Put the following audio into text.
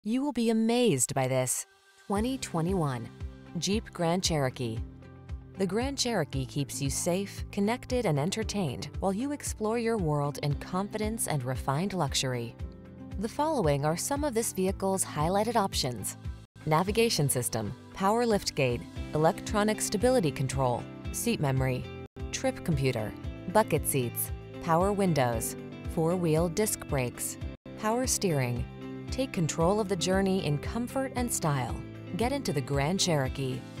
You will be amazed by this 2021 Jeep Grand Cherokee. The Grand Cherokee keeps you safe, connected, and entertained while you explore your world in confidence and refined luxury. The following are some of this vehicle's highlighted options: navigation system, power liftgate, electronic stability control, seat memory, trip computer, bucket seats, power windows, four-wheel disc brakes, power steering. Take control of the journey in comfort and style. Get into the Grand Cherokee.